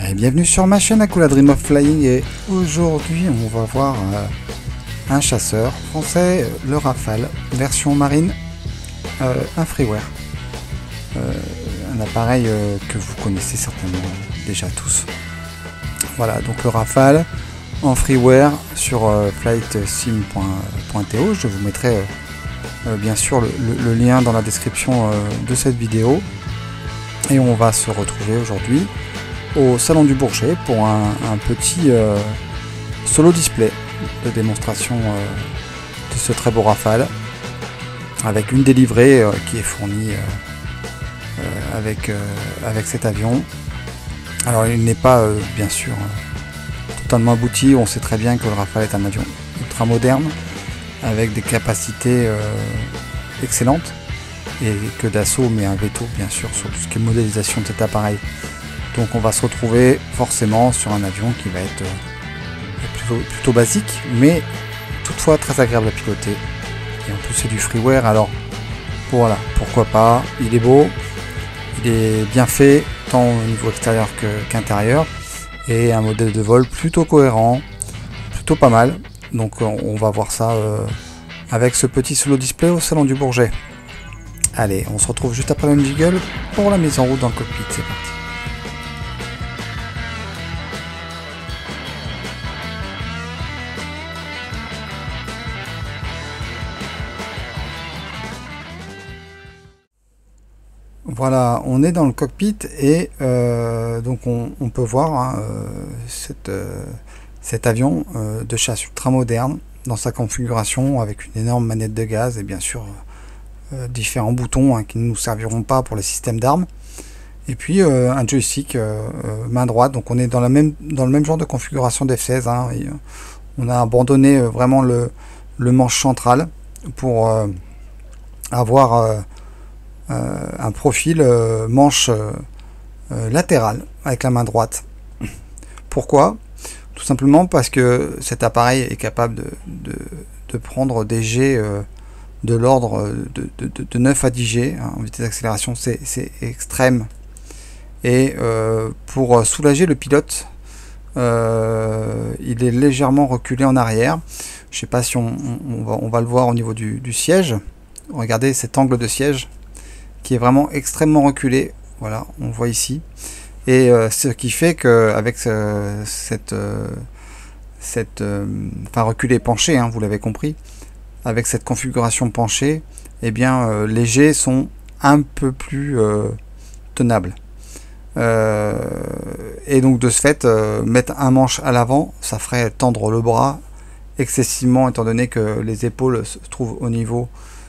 Et bienvenue sur ma chaîne Akula Dream of Flying, et aujourd'hui on va voir un chasseur français, le Rafale, version marine, un freeware. Un appareil que vous connaissez certainement déjà tous. Voilà, donc le Rafale en freeware sur flightsim.to. Je vous mettrai bien sûr le lien dans la description de cette vidéo. Et on va se retrouver aujourd'hui au Salon du Bourget pour un petit solo display de démonstration de ce très beau Rafale, avec une des livrées qui est fournie avec cet avion. Alors il n'est pas bien sûr totalement abouti, on sait très bien que le Rafale est un avion ultra moderne avec des capacités excellentes, et que Dassault met un veto bien sûr sur tout ce qui est modélisation de cet appareil. Donc on va se retrouver forcément sur un avion qui va être plutôt basique, mais toutefois très agréable à piloter. Et en plus c'est du freeware, alors voilà, pourquoi pas. Il est beau, il est bien fait tant au niveau extérieur qu'intérieur, et un modèle de vol plutôt cohérent, plutôt pas mal. Donc on va voir ça avec ce petit solo display au Salon du Bourget. Allez, on se retrouve juste après le jiggle pour la mise en route dans le cockpit, c'est parti. Voilà, on est dans le cockpit et donc on peut voir cet avion de chasse ultra moderne dans sa configuration, avec une énorme manette de gaz et bien sûr différents boutons qui ne nous serviront pas pour les systèmes d'armes, et puis un joystick main droite. Donc on est dans le même genre de configuration d'F-16, et on a abandonné vraiment le manche central pour avoir un profil manche latérale avec la main droite. Pourquoi? Tout simplement parce que cet appareil est capable de prendre des jets de l'ordre de 9 à 10 G en vitesse d'accélération. C'est extrême, et pour soulager le pilote, il est légèrement reculé en arrière. Je sais pas si on va le voir au niveau du siège. Regardez cet angle de siège qui est vraiment extrêmement reculé. Voilà, on le voit ici, et ce qui fait que avec reculé penché, vous l'avez compris, avec cette configuration penchée, eh bien les jets sont un peu plus tenables, et donc de ce fait mettre un manche à l'avant, ça ferait tendre le bras excessivement, étant donné que les épaules se trouvent au niveau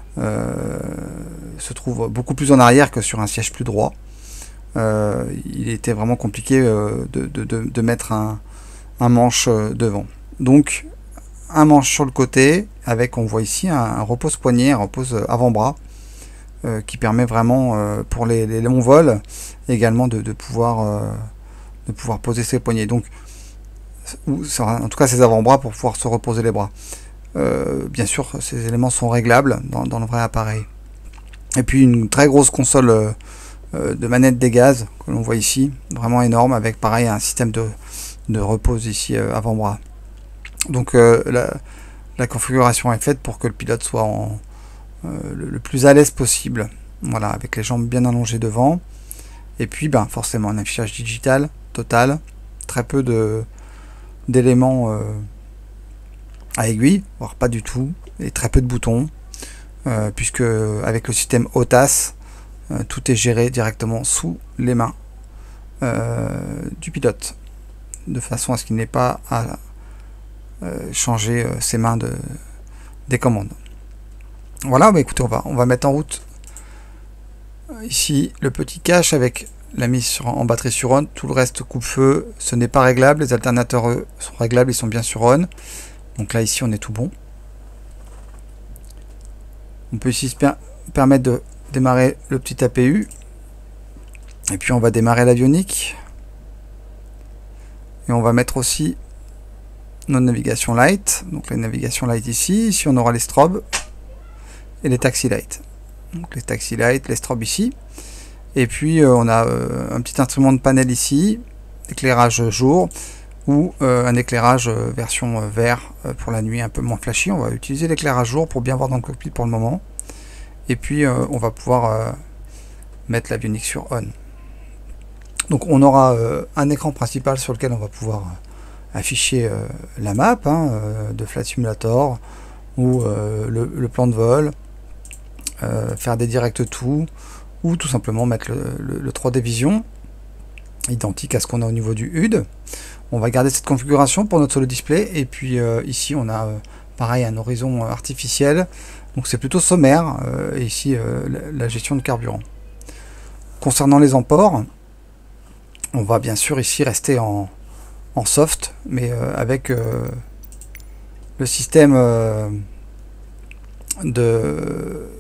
se trouvent beaucoup plus en arrière que sur un siège plus droit. Il était vraiment compliqué de mettre un manche devant. Donc un manche sur le côté, avec, on voit ici, un repose-poignet, un repose avant-bras, qui permet vraiment pour les longs vols également de pouvoir poser ses poignets. Donc, en tout cas ses avant-bras, pour pouvoir se reposer les bras. Bien sûr, ces éléments sont réglables dans le vrai appareil. Et puis une très grosse console de manette des gaz que l'on voit ici, vraiment énorme, avec pareil un système de repose ici avant-bras. Donc la configuration est faite pour que le pilote soit le plus à l'aise possible. Voilà, avec les jambes bien allongées devant. Et puis forcément un affichage digital total, très peu d'éléments à aiguille, voire pas du tout, et très peu de boutons, puisque avec le système OTAS, tout est géré directement sous les mains du pilote, de façon à ce qu'il n'ait pas à changer ses mains des commandes. Voilà, écoutez, on va mettre en route ici le petit cache avec la mise en batterie sur on. Tout le reste coupe-feu, ce n'est pas réglable. Les alternateurs, eux, sont réglables, ils sont bien sur on. Donc là ici on est tout bon. On peut ici se permettre de démarrer le petit APU, et puis on va démarrer l'avionique, et on va mettre aussi notre navigation light. Donc les navigations light ici on aura les strobes et les taxi light. Donc les taxi light, les strobes ici, et puis on a un petit instrument de panel ici, éclairage jour ou un éclairage version vert pour la nuit un peu moins flashy. On va utiliser l'éclairage jour pour bien voir dans le cockpit pour le moment. Et puis on va pouvoir mettre l'avionique sur on. Donc on aura un écran principal sur lequel on va pouvoir afficher la map de Flight Simulator ou le plan de vol, faire des direct to ou tout simplement mettre le 3D Vision identique à ce qu'on a au niveau du HUD. On va garder cette configuration pour notre solo display et puis ici on a pareil un horizon artificiel, donc c'est plutôt sommaire et ici la gestion de carburant. Concernant les emports, on va bien sûr ici rester en soft, mais avec le système de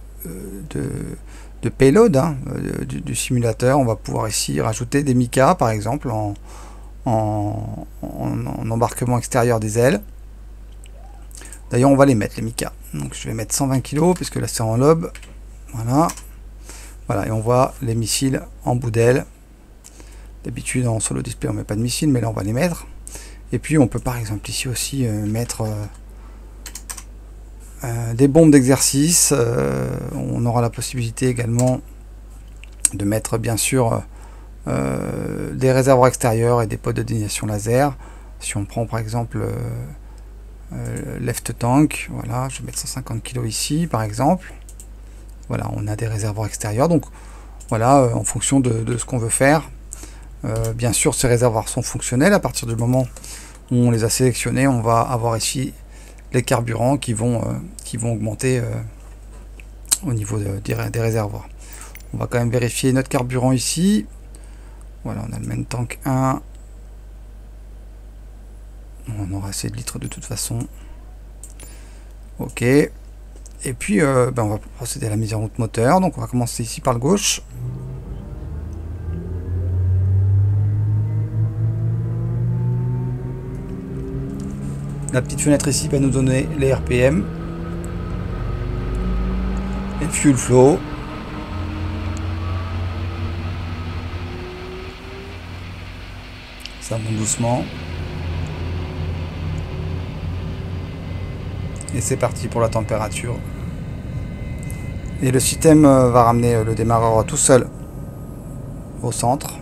payload du simulateur. On va pouvoir ici rajouter des Mica par exemple en embarquement extérieur des ailes. D'ailleurs on va les mettre les Mica, donc je vais mettre 120 kg puisque là c'est en lobe. Voilà, et on voit les missiles en bout d'aile. D'habitude en solo display on met pas de missiles, mais là on va les mettre. Et puis on peut par exemple ici aussi mettre des bombes d'exercice. On aura la possibilité également de mettre bien sûr des réservoirs extérieurs et des pods de détonation laser. Si on prend par exemple left tank, voilà, je vais mettre 150 kg ici par exemple. Voilà, on a des réservoirs extérieurs, donc voilà, en fonction de ce qu'on veut faire. Bien sûr, ces réservoirs sont fonctionnels. À partir du moment où on les a sélectionnés, on va avoir ici les carburants qui vont augmenter au niveau des réservoirs. On va quand même vérifier notre carburant ici. Voilà, on a le main tank 1. On aura assez de litres de toute façon. Ok. Et puis, on va procéder à la mise en route moteur. Donc, on va commencer ici par le gauche. La petite fenêtre ici va nous donner les RPM, et le fuel flow. Ça monte doucement. Et c'est parti pour la température. Et le système va ramener le démarreur tout seul au centre.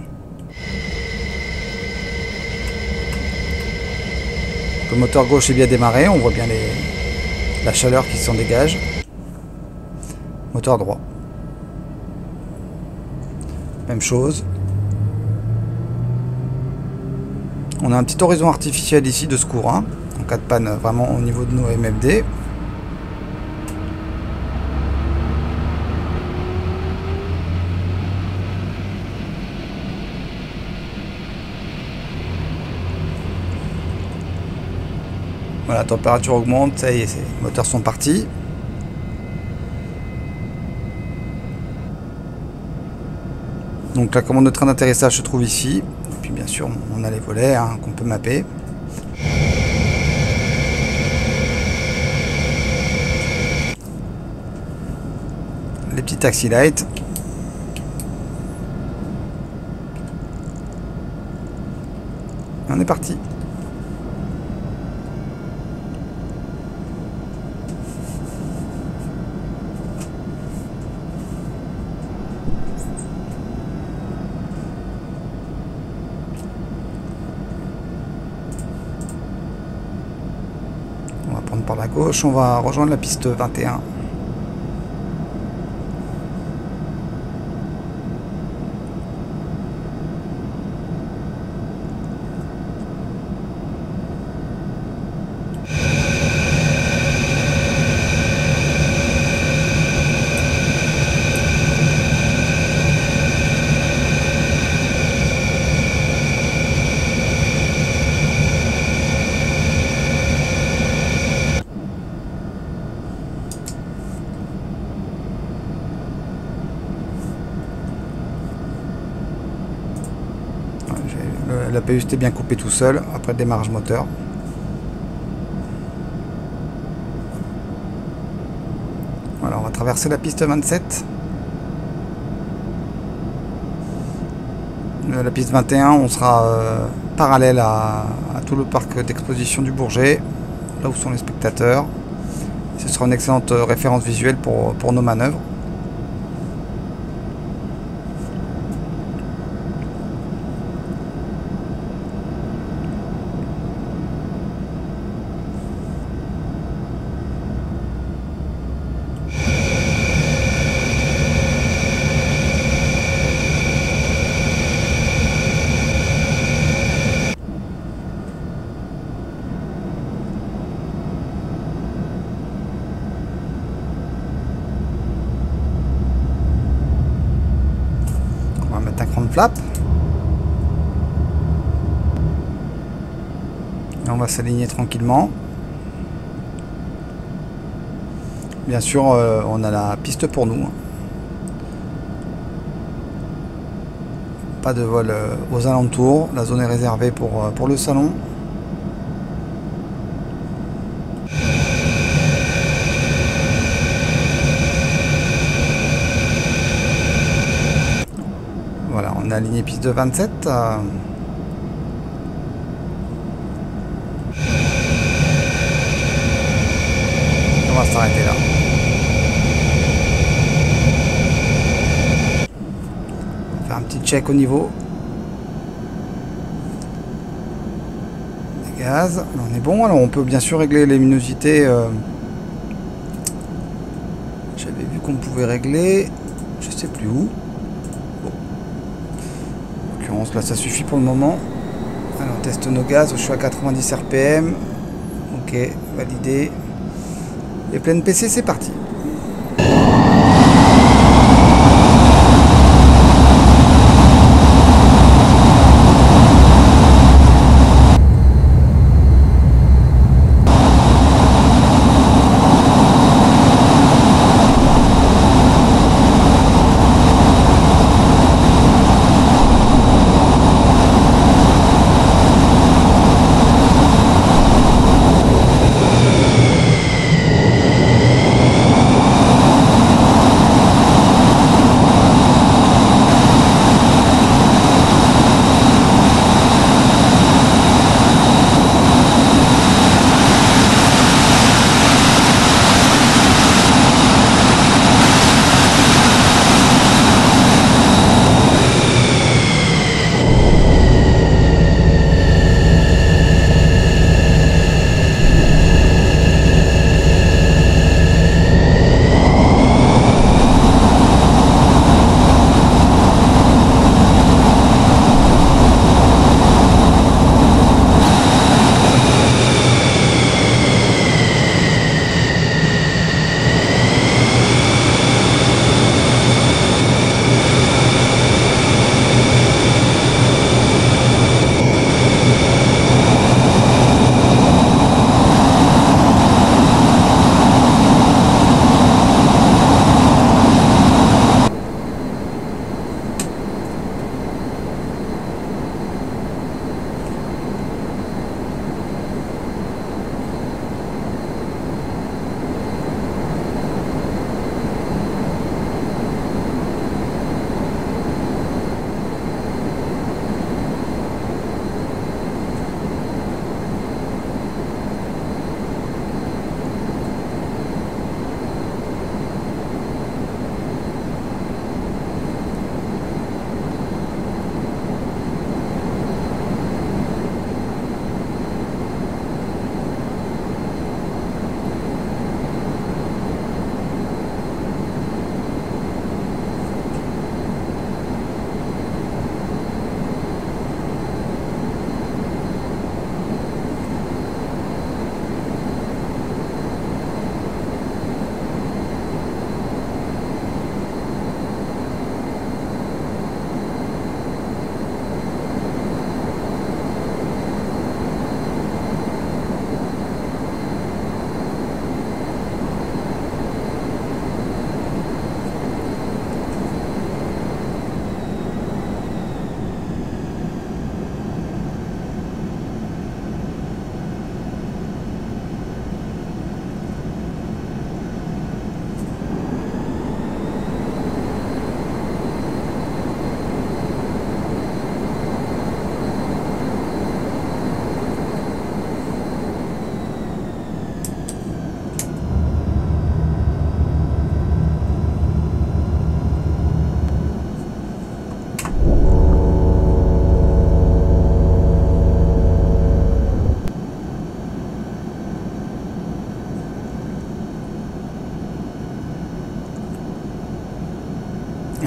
Le moteur gauche est bien démarré, on voit bien la chaleur qui s'en dégage. Moteur droit. Même chose. On a un petit horizon artificiel ici de secours, en cas de panne vraiment au niveau de nos MFD. Voilà, la température augmente, ça y est, les moteurs sont partis. Donc la commande de train d'atterrissage se trouve ici. Et puis bien sûr, on a les volets qu'on peut mapper. Les petits taxi lights. On est parti. On va prendre par la gauche, on va rejoindre la piste 21. L'APU était bien coupé tout seul après le démarrage moteur. Voilà, on va traverser la piste 27. La piste 21, on sera parallèle à tout le parc d'exposition du Bourget, là où sont les spectateurs. Ce sera une excellente référence visuelle pour nos manœuvres. On va mettre un cran de flap. Et on va s'aligner tranquillement. Bien sûr, on a la piste pour nous. Pas de vol aux alentours. La zone est réservée pour le salon. Voilà, on a aligné piste de 27. On va s'arrêter là. On va faire un petit check au niveau des gaz. On est bon. Alors on peut bien sûr régler les luminosités. J'avais vu qu'on pouvait régler. Je sais plus où. Là ça suffit pour le moment. Alors on teste nos gaz, je suis à 90 rpm. Ok, validé. Et pleine PC, c'est parti.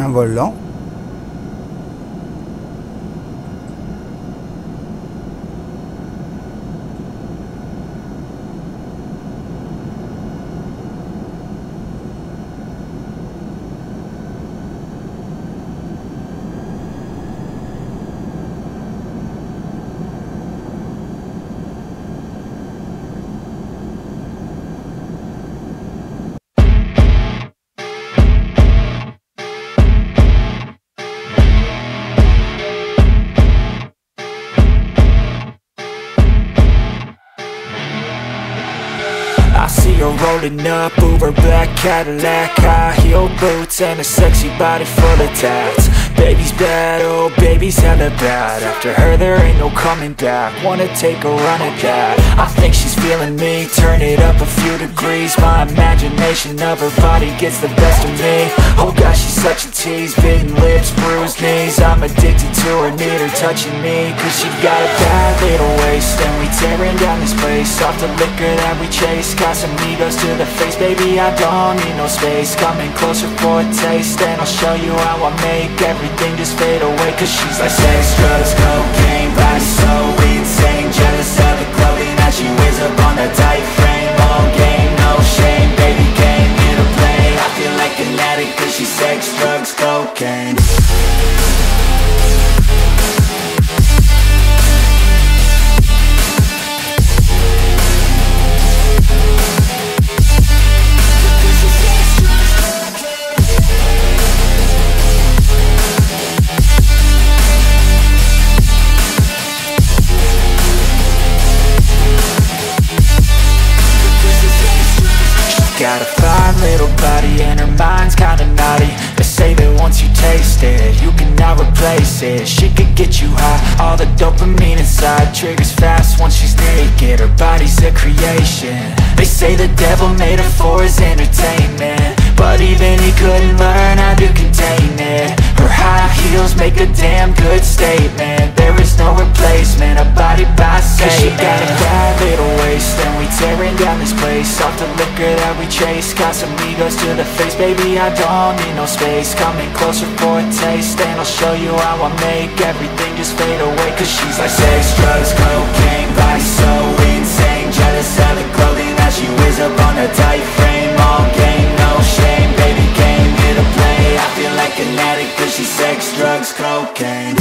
Un volant. I see her rolling up, Uber black Cadillac, high heel boots and a sexy body full of tats. Baby's bad, oh baby's hella bad. After her there ain't no coming back. Wanna take a run at that. I think she's feeling me, turn it up a few degrees. My imagination of her body gets the best of me. Oh gosh, she's such a tease, bitten lips, bruised knees. I'm addicted to her, need her touching me, cause she got a bad little waist. And we tearing down this place, off the liquor that we chase. Casamigos to the face, baby, I don't need no space. Coming closer for a taste, and I'll show you how I make everything just fade away. Cause she's like sex, drugs, cocaine, body so insane. Jealous of the clothing that she wears up on a tight frame. All game, no shame, baby came here to play. I feel like an addict cause she's sex, drugs, cocaine. Got a fine little body and her mind's kinda naughty. They say that once you taste it, you cannot replace it. She could get you high, all the dopamine inside triggers fast once she's naked. Her body's a creation. They say the devil made her for his entertainment, but even he couldn't learn how to contain it. Her high heels make a damn good statement. There is no replacement, a body by Satan. Cause she got a bad little waist, and we tearing down this place. Off the liquor that we chase, Casamigos to the face, baby, I don't need no space. Coming closer for a taste, and I'll show you how I make everything just fade away. Cause she's like sex, drugs, cocaine, body so insane. Jealous of the clothing that she wears up on a tight frame. All game, no shame, baby came here to play. I feel like an addict cause she's sex, drugs, cocaine.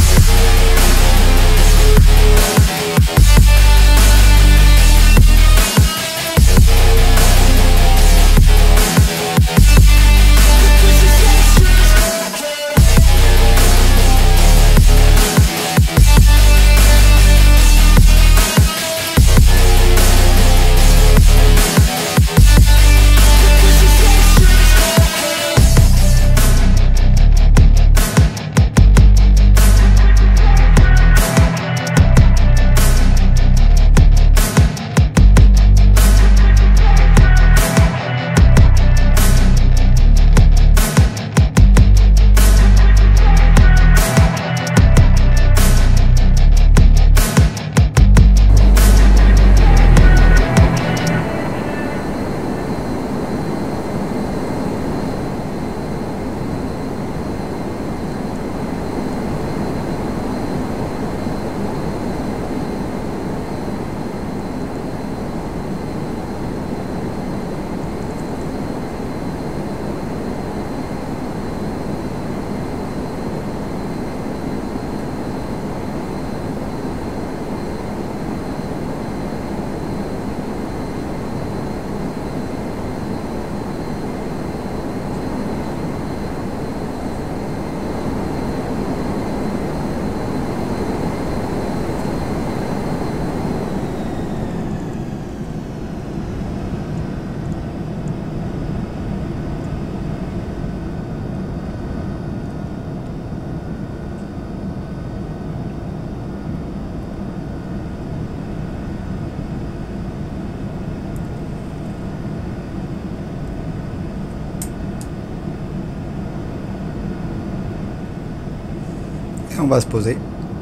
Et on va se poser.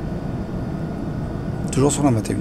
Toujours sur la 21.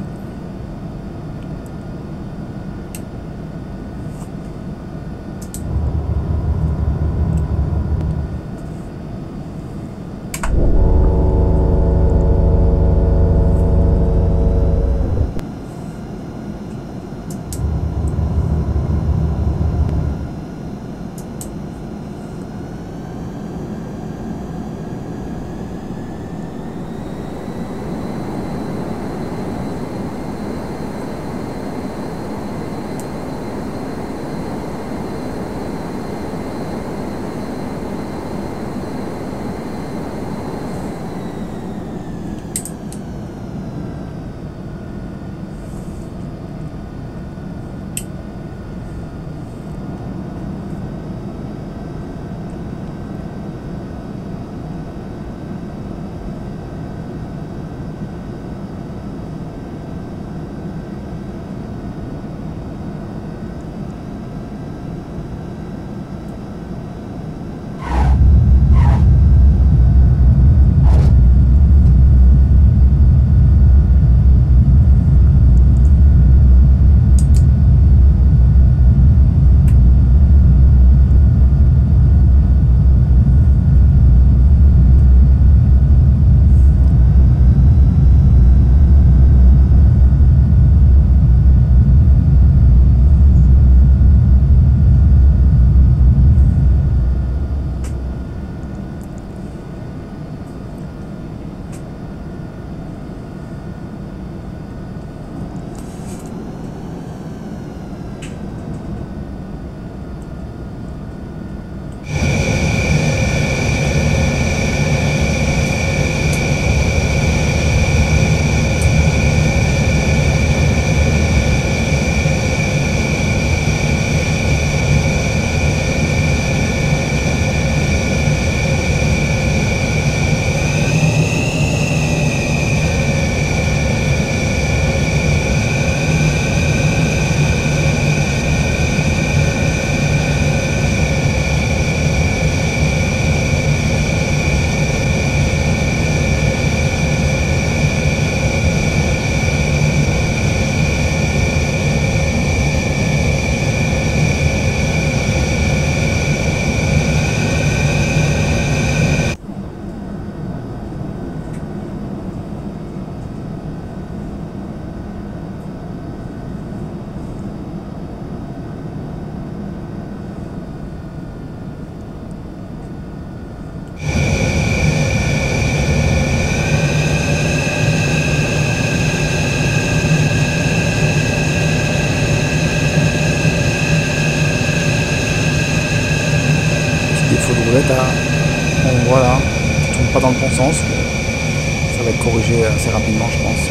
défaut de roulette, bon, voilà, qui tourne pas dans le bon sens. Ça va être corrigé assez rapidement, je pense.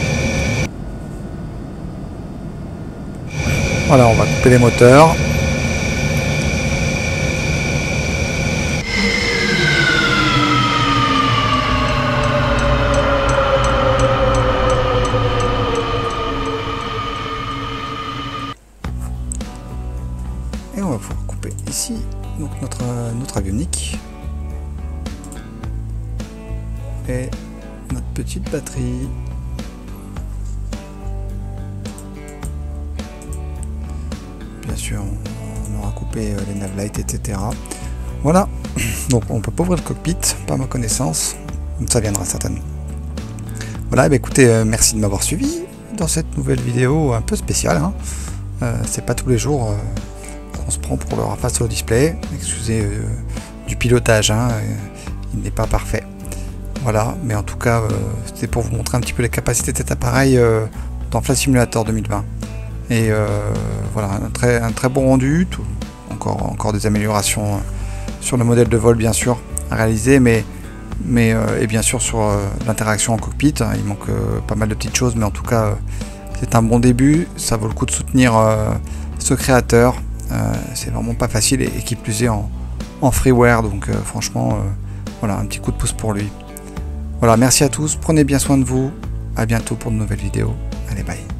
Voilà, on va couper les moteurs. Et on va pouvoir couper ici donc notre avionique et notre petite batterie. Bien sûr, on aura coupé les navlights, etc. Voilà, donc on peut pas ouvrir le cockpit, pas à ma connaissance, ça viendra certainement. Voilà, et bien écoutez, merci de m'avoir suivi dans cette nouvelle vidéo un peu spéciale. Hein. C'est pas tous les jours qu'on se prend pour le face au display. Excusez du pilotage, hein, il n'est pas parfait. Voilà, mais en tout cas, c'était pour vous montrer un petit peu les capacités de cet appareil dans Flight Simulator 2020. Et voilà, un très bon rendu, encore des améliorations sur le modèle de vol bien sûr à réaliser, et bien sûr sur l'interaction en cockpit, hein, il manque pas mal de petites choses, mais en tout cas c'est un bon début, ça vaut le coup de soutenir ce créateur, c'est vraiment pas facile, et qui plus est en freeware, donc franchement voilà, un petit coup de pouce pour lui. Voilà, merci à tous, prenez bien soin de vous, à bientôt pour de nouvelles vidéos, allez bye.